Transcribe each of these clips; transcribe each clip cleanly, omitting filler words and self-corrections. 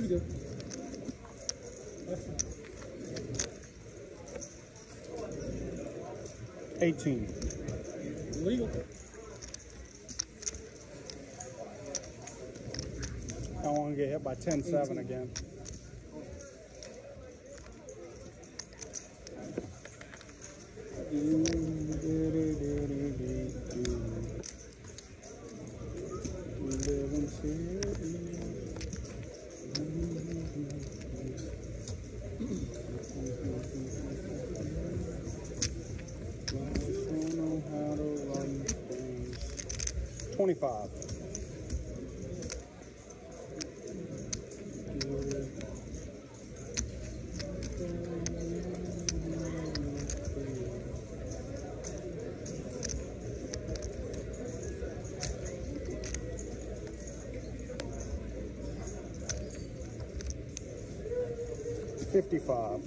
legal. 18. Legal. I don't want to get hit by 10-7 again. Don't know how to run things. 25. $55.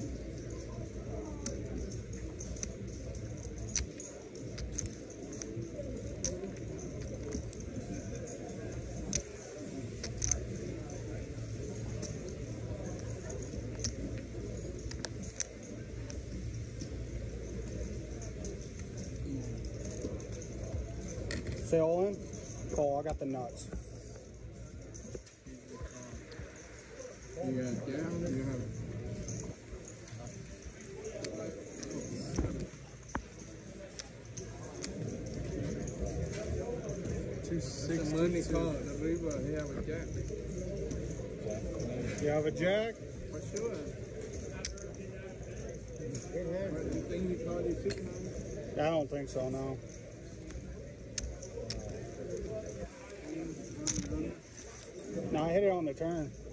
Say all in? Cole, I got the nuts. You got down, you have 260. Money card, arriba, you have a jack. You have a jack? For sure. You think he called you 6 now? I don't think so, no. No, I hit it on the turn.